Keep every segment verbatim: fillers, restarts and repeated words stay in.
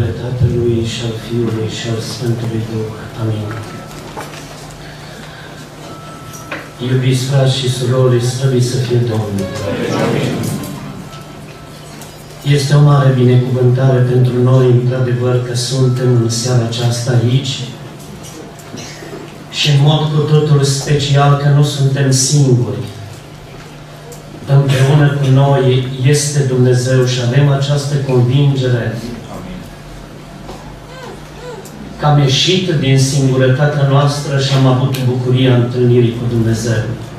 numele Tatălui și al Fiului și al Sfântului Duh. Amin. Iubiți frați și surori, slăvit să fie Domnul. Este o mare binecuvântare pentru noi, într-adevăr, că suntem în seara aceasta aici și în mod cu totul special că nu suntem singuri. Împreună cu noi este Dumnezeu și avem această convingere că am ieșit din singurătatea noastră și am avut bucuria întâlnirii cu Dumnezeu.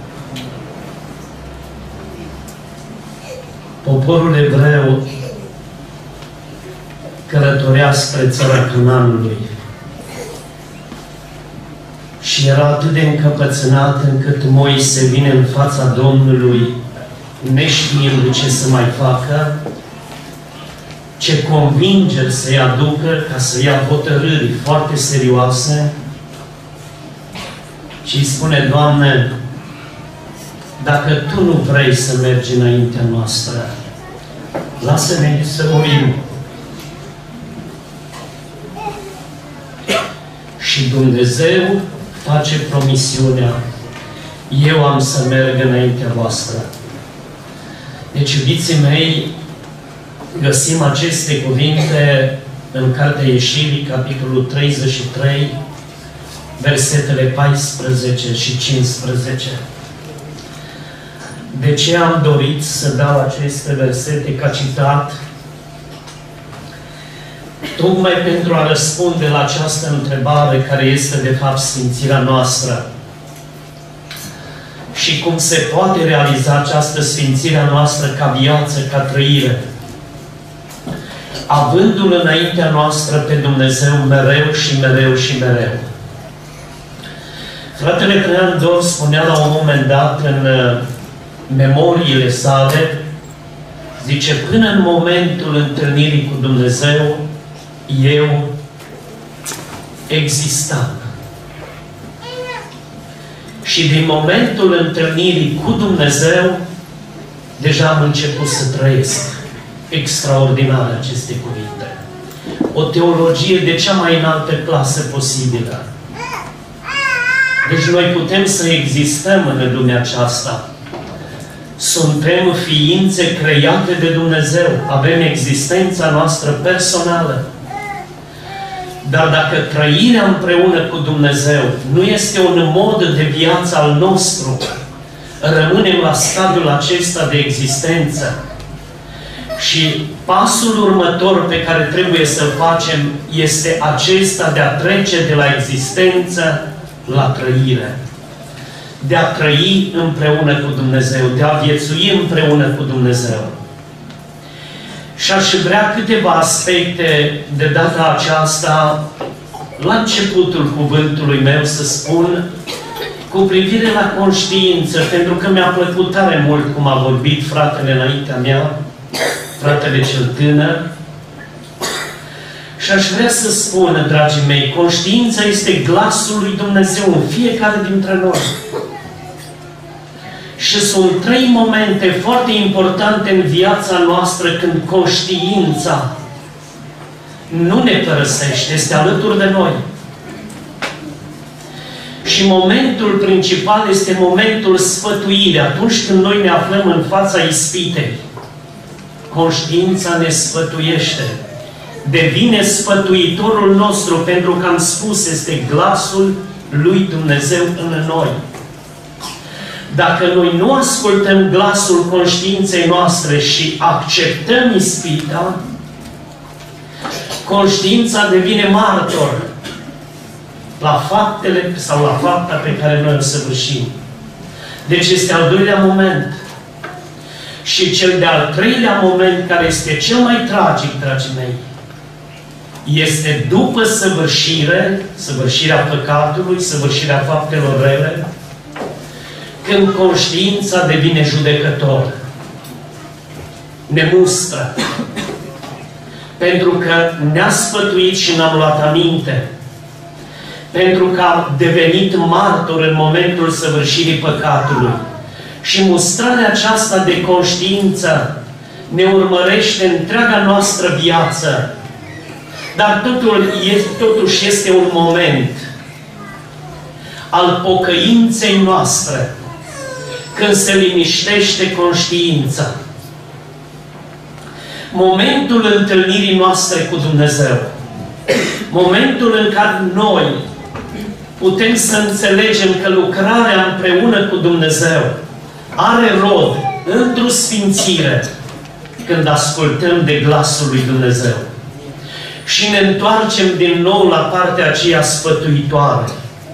Poporul evreu călătorea spre țara Canaanului și era atât de încăpățânat încât Moise vine în fața Domnului neștiind ce să mai facă, ce convingeri să-i aducă ca să ia hotărâri foarte serioase și îi spune: Doamne, dacă Tu nu vrei să mergi înaintea noastră, lasă-ne să murim. Și Dumnezeu face promisiunea: eu am să merg înaintea voastră. Deci, iubiții mei, găsim aceste cuvinte în Cartea Ieșirii, capitolul treizeci și trei, versetele paisprezece și cincisprezece. De ce am dorit să dau aceste versete ca citat? Tocmai pentru a răspunde la această întrebare care este de fapt sfințirea noastră. Și cum se poate realiza această sfințire a noastră ca viață, ca trăire? Avându-L înaintea noastră pe Dumnezeu mereu și mereu și mereu. Fratele Traian Dor spunea la un moment dat în memoriile sale, zice: până în momentul întâlnirii cu Dumnezeu, eu existam. Și din momentul întâlnirii cu Dumnezeu, deja am început să trăiesc. Extraordinare aceste cuvinte. O teologie de cea mai înaltă clasă posibilă. Deci noi putem să existăm în lumea aceasta. Suntem ființe create de Dumnezeu. Avem existența noastră personală. Dar dacă trăirea împreună cu Dumnezeu nu este un mod de viață al nostru, rămânem la stadiul acesta de existență. Și pasul următor pe care trebuie să-l facem este acesta de a trece de la existență la trăire. De a trăi împreună cu Dumnezeu, de a viețui împreună cu Dumnezeu. Și aș vrea câteva aspecte de data aceasta, la începutul cuvântului meu, să spun cu privire la conștiință, pentru că mi-a plăcut tare mult cum a vorbit fratele înaintea mea, fratele cel tânăr. Și aș vrea să spun, dragii mei, conștiința este glasul lui Dumnezeu în fiecare dintre noi. Și sunt trei momente foarte importante în viața noastră când conștiința nu ne părăsește, este alături de noi. Și momentul principal este momentul sfătuirii, atunci când noi ne aflăm în fața ispitei. Conștiința ne sfătuiește. Devine sfătuitorul nostru, pentru că am spus, este glasul lui Dumnezeu în noi. Dacă noi nu ascultăm glasul conștiinței noastre și acceptăm ispita, conștiința devine martor la faptele sau la fapta pe care noi o săvârșim. Deci este al doilea moment. Și cel de-al treilea moment, care este cel mai tragic, dragii mei, este după săvârșire, săvârșirea păcatului, săvârșirea faptelor rele, când conștiința devine judecător. Ne mustră. Pentru că ne-a sfătuit și ne-am luat aminte. Pentru că a devenit martor în momentul săvârșirii păcatului. Și mustrarea aceasta de conștiință ne urmărește întreaga noastră viață. Dar totul, totuși este un moment al pocăinței noastre, când se liniștește conștiința. Momentul întâlnirii noastre cu Dumnezeu. Momentul în care noi putem să înțelegem că lucrarea împreună cu Dumnezeu are rod într-o sfințire când ascultăm de glasul lui Dumnezeu. Și ne întoarcem din nou la partea aceea sfătuitoare.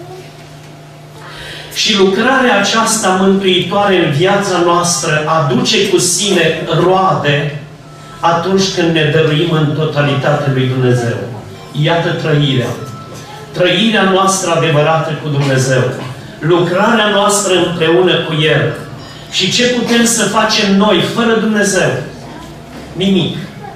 Și lucrarea aceasta mântuitoare în viața noastră aduce cu sine roade atunci când ne dăruim în totalitate lui Dumnezeu. Iată trăirea. Trăirea noastră adevărată cu Dumnezeu. Lucrarea noastră împreună cu El. Și ce putem să facem noi fără Dumnezeu? Nimic.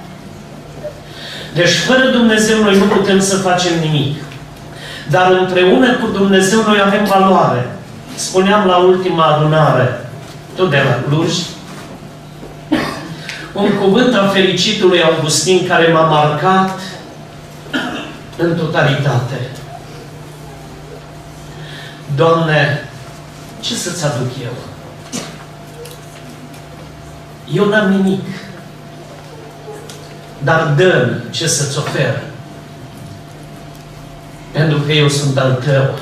Deci fără Dumnezeu noi nu putem să facem nimic. Dar împreună cu Dumnezeu noi avem valoare. Spuneam la ultima adunare, tot de la Cluj, un cuvânt al fericitului Augustin care m-a marcat în totalitate. Doamne, ce să-ți aduc eu? Eu n-am nimic. Dar dă-mi ce să-ți ofer. Pentru că eu sunt al Tău.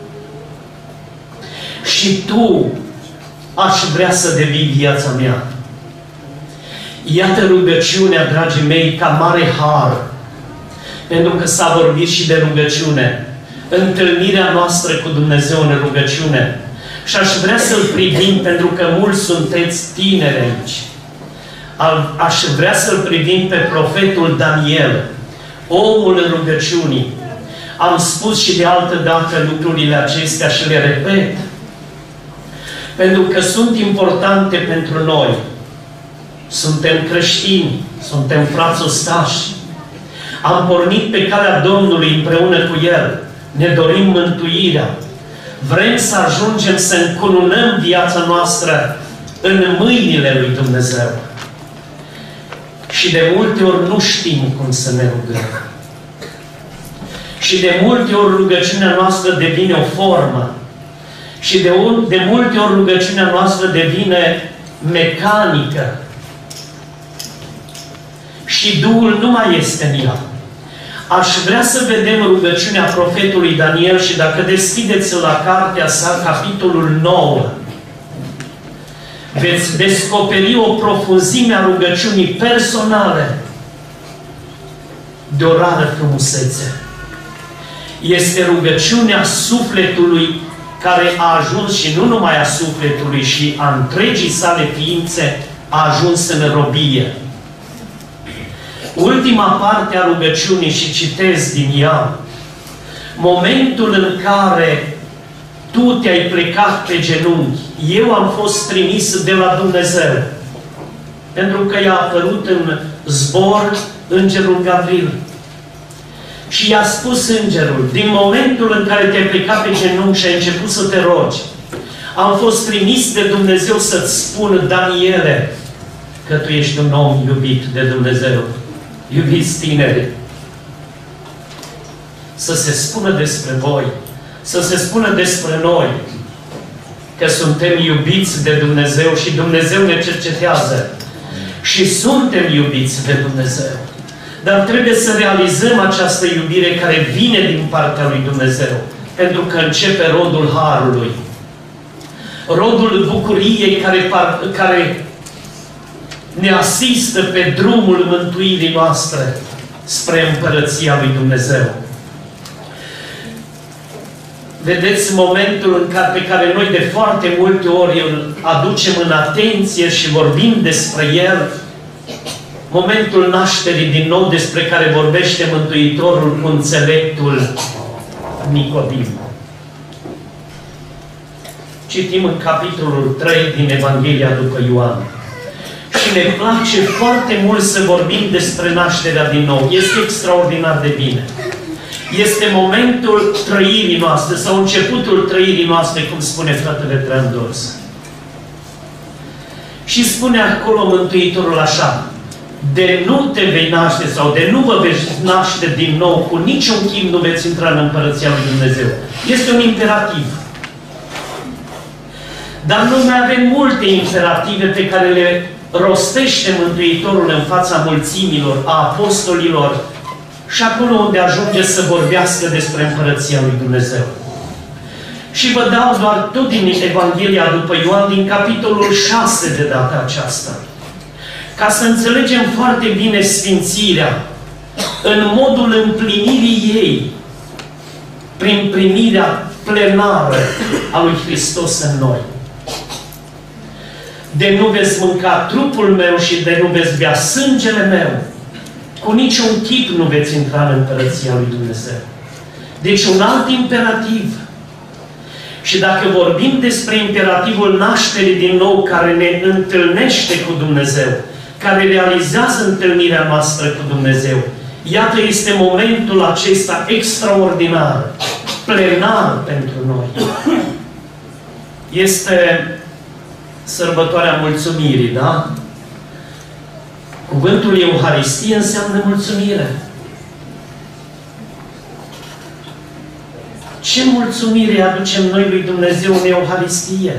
Și Tu aș vrea să devii viața mea. Iată rugăciunea, dragii mei, ca mare har. Pentru că s-a vorbit și de rugăciune. Întâlnirea noastră cu Dumnezeu în rugăciune. Și aș vrea să-l privim, pentru că mulți sunteți tineri aici. Aș vrea să-l privim pe profetul Daniel, omul rugăciunii. Am spus și de altă dată lucrurile acestea și le repet. Pentru că sunt importante pentru noi. Suntem creștini, suntem frați ostași. Am pornit pe calea Domnului împreună cu El. Ne dorim mântuirea. Vrem să ajungem să încununăm viața noastră în mâinile lui Dumnezeu. Și de multe ori nu știm cum să ne rugăm. Și de multe ori rugăciunea noastră devine o formă. Și de, un, de multe ori rugăciunea noastră devine mecanică. Și Duhul nu mai este în ea. Aș vrea să vedem rugăciunea profetului Daniel și dacă deschideți la cartea sa, capitolul nouă, veți descoperi o profunzime a rugăciunii personale de o rară frumusețe. Este rugăciunea sufletului care a ajuns, și nu numai a sufletului, și a întregii sale ființe, a ajuns în robie. Ultima parte a rugăciunii, și citez din ea, momentul în care tu te-ai plecat pe genunchi, eu am fost trimis de la Dumnezeu, pentru că i-a apărut în zbor îngerul Gavril. Și i-a spus îngerul, din momentul în care te-ai plecat pe genunchi și ai început să te rogi, am fost trimis de Dumnezeu să-ți spun, Daniele, că tu ești un om iubit de Dumnezeu. Iubiți tineri, să se spună despre voi, să se spună despre noi, că suntem iubiți de Dumnezeu și Dumnezeu ne cercetează. Și suntem iubiți de Dumnezeu. Dar trebuie să realizăm această iubire care vine din partea lui Dumnezeu. Pentru că începe rodul harului. Rodul bucuriei care, care ne asistă pe drumul mântuirii noastre spre Împărăția lui Dumnezeu. Vedeți momentul în care, pe care noi de foarte multe ori îl aducem în atenție și vorbim despre el, momentul nașterii din nou despre care vorbește Mântuitorul cu înțeleptul Nicodim. Citim în capitolul trei din Evanghelia după Ioan. Și ne place foarte mult să vorbim despre nașterea din nou. Este extraordinar de bine. Este momentul trăirii noastre, sau începutul trăirii noastre, cum spune fratele Trandors. Și spune acolo Mântuitorul așa, de nu te vei naște sau de nu vă veți naște din nou, cu niciun chip nu veți intra în Împărăția lui Dumnezeu. Este un imperativ. Dar noi mai avem multe imperative pe care le rostește Mântuitorul în fața mulțimilor, a apostolilor și acolo unde ajunge să vorbească despre Împărăția lui Dumnezeu. Și vă dau doar tot din Evanghelia după Ioan, din capitolul șase de data aceasta. Ca să înțelegem foarte bine Sfințirea, în modul împlinirii ei, prin primirea plenară a lui Hristos în noi. De nu veți mânca trupul meu și de nu veți bea sângele meu, cu niciun chip nu veți intra în Împărăția lui Dumnezeu. Deci un alt imperativ. Și dacă vorbim despre imperativul nașterii din nou, care ne întâlnește cu Dumnezeu, care realizează întâlnirea noastră cu Dumnezeu, iată, este momentul acesta extraordinar, plenar pentru noi. Este sărbătoarea mulțumirii, da? Cuvântul Euharistie înseamnă mulțumire. Ce mulțumire aducem noi lui Dumnezeu în Euharistie?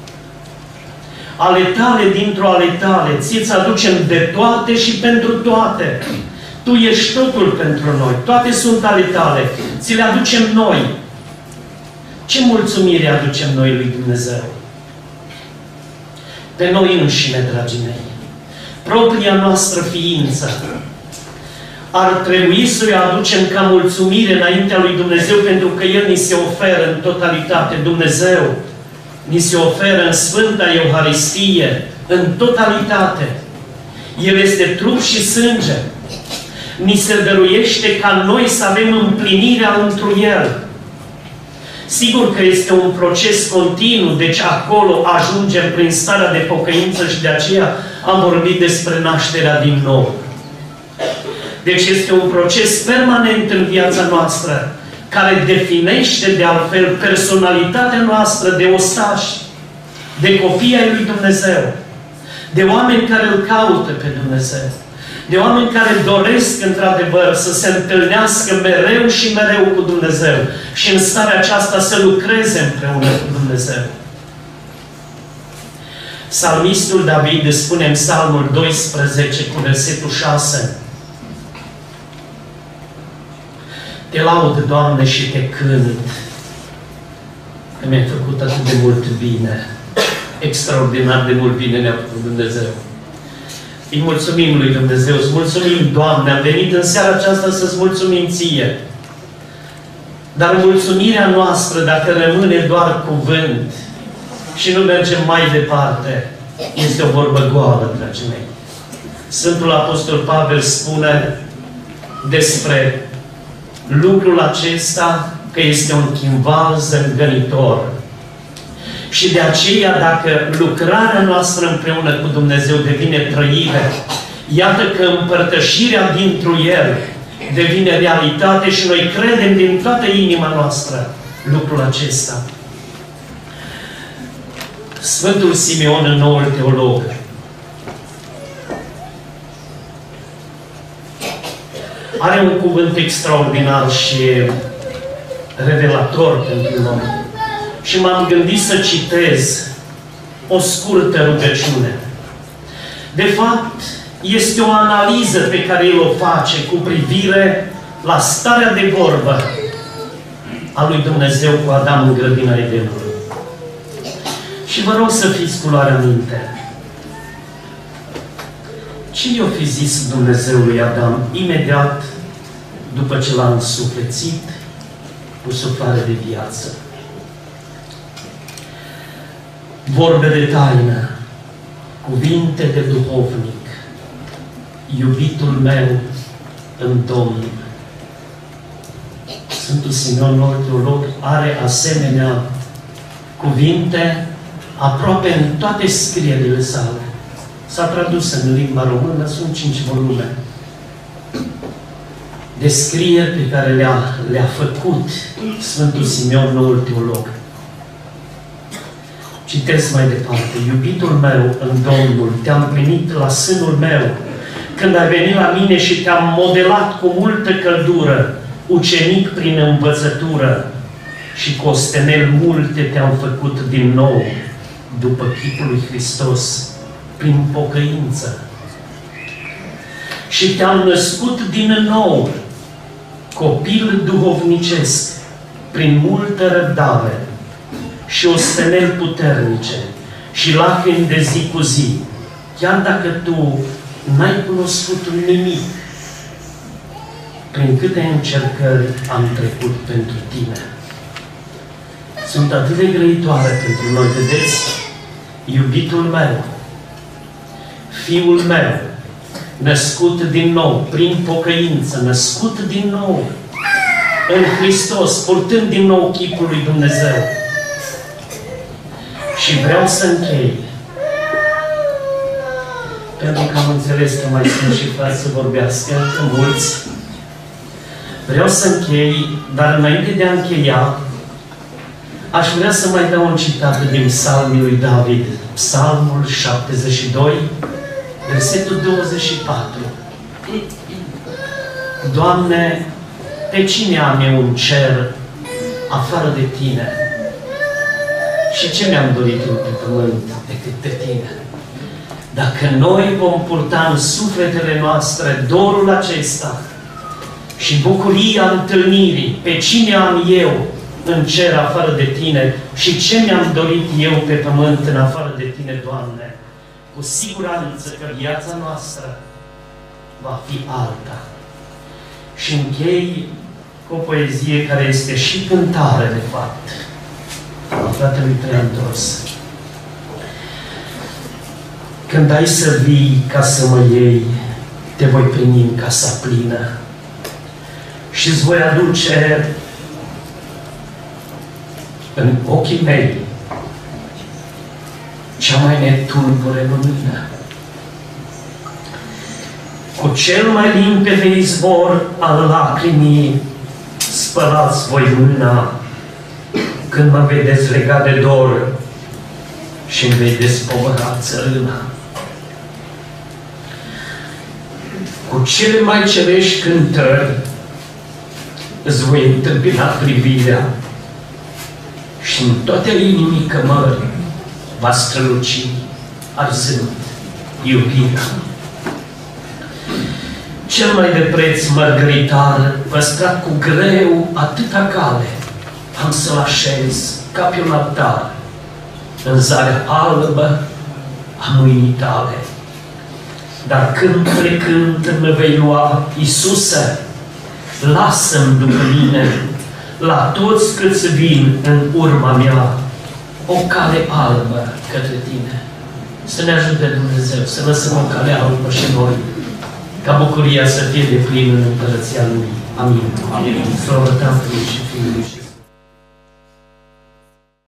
Ale tale dintr-o ale tale, ți-ți aducem de toate și pentru toate. Tu ești totul pentru noi, toate sunt ale tale, ți le aducem noi. Ce mulțumire aducem noi lui Dumnezeu? Pe noi înșine, dragii mei, propria noastră ființă, ar trebui să-i aducem ca mulțumire înaintea lui Dumnezeu, pentru că El ni se oferă în totalitate. Dumnezeu ni se oferă în Sfânta Euharistie, în totalitate. El este trup și sânge. Ni se dăruiește ca noi să avem împlinirea întru El. Sigur că este un proces continuu, deci acolo ajungem prin starea de pocăință și de aceea am vorbit despre nașterea din nou. Deci este un proces permanent în viața noastră, care definește de altfel personalitatea noastră de ostași, de copii ai lui Dumnezeu, de oameni care îl caută pe Dumnezeu, de oameni care doresc într-adevăr să se întâlnească mereu și mereu cu Dumnezeu și în starea aceasta să lucreze împreună cu Dumnezeu. Psalmistul David spune în Psalmul doisprezece cu versetul șase: Te laud, Doamne, și te cânt, că mi-ai făcut atât de mult bine. Extraordinar de mult bine ne-a făcut Dumnezeu. Îi mulțumim lui Dumnezeu, îți mulțumim, Doamne, am venit în seara aceasta să-ți mulțumim Ție. Dar mulțumirea noastră, dacă rămâne doar cuvânt și nu mergem mai departe, este o vorbă goală, dragii mei. Sfântul Apostol Pavel spune despre lucrul acesta că este un chimval zângănitor. Și de aceea, dacă lucrarea noastră împreună cu Dumnezeu devine trăire, iată că împărtășirea dintr-un El devine realitate și noi credem din toată inima noastră lucrul acesta. Sfântul Simeon, în Noul Teolog, are un cuvânt extraordinar și revelator pentru noi. Și m-am gândit să citez o scurtă rugăciune. De fapt, este o analiză pe care El o face cu privire la starea de vorbă a lui Dumnezeu cu Adam în grădina Edenului. Și vă rog să fiți cu luarea minte. Ce i-o fi zis Dumnezeu lui Adam imediat după ce l-a însuflețit cu suflare de viață? Vorbe de taină, cuvinte de duhovnic, iubitul meu în Domnul. Sfântul Simeon, Noul Teolog, are asemenea cuvinte aproape în toate scrierile sale. S-a tradus în limba română, sunt cinci volume. Descrieri pe care le-a le-a făcut Sfântul Simeon, Noul Teolog. Citesc mai departe. Iubitul meu în Domnul, te-am primit la sânul meu, când ai venit la mine și te-am modelat cu multă căldură, ucenic prin învățătură, și cu ostenel multe te-am făcut din nou, după chipul lui Hristos, prin pocăință. Și te-am născut din nou, copil duhovnicesc, prin multă răbdare și ostenel puternice și lacrimi de zi cu zi, chiar dacă tu n-ai cunoscut nimic, prin câte încercări am trecut pentru tine. Sunt atât de grăitoare pentru noi, vedeți? Iubitul meu, fiul meu, născut din nou, prin pocăință, născut din nou, în Hristos, purtând din nou chipul lui Dumnezeu. Și vreau să închei, pentru că am înțeles că mai sunt și frați să vorbească, mulți. Vreau să închei, dar înainte de a încheia, aș vrea să mai dau un citat din Psalmul lui David, Psalmul șaptezeci și doi, versetul douăzeci și patru. Doamne, pe cine am eu un cer afară de Tine? Și ce mi-am dorit eu pe pământ decât pe Tine? Dacă noi vom purta în sufletele noastre dorul acesta și bucuria întâlnirii, pe cine am eu în cer afară de Tine și ce mi-am dorit eu pe pământ în afară de Tine, Doamne, cu siguranță că viața noastră va fi alta. Și închei cu o poezie care este și cântare, de fapt, a fratelui Traian-Tros. Când ai să vii ca să mă iei, te voi primi în casa plină și îți voi aduce în ochii mei cea mai netulbure lumină. Cu cel mai limpede izvor al lacrimii spălați voi mâna când mă vedeți legat de dor și îmi vei despovăra țărâna. Cu cele mai cerești cântări îți voi întâmpina privirea și în toate inimii cămări va străluci arzând iubirea. Cel mai de preț mărgăritar, păstrat cu greu atâta cale, am să-l așez ca pe un altar în zarea albă a mâinii tale. Dar când plecând mă vei lua, Iisuse, lasă-mi după mine, la toți câți vin în urma mea, o cale albă către Tine. Să ne ajute Dumnezeu, să lăsăm o cale albă și noi, ca bucuria să fie de plină în Împărăția Lui. Amin. Amin. Slavă Tatălui și Fiului și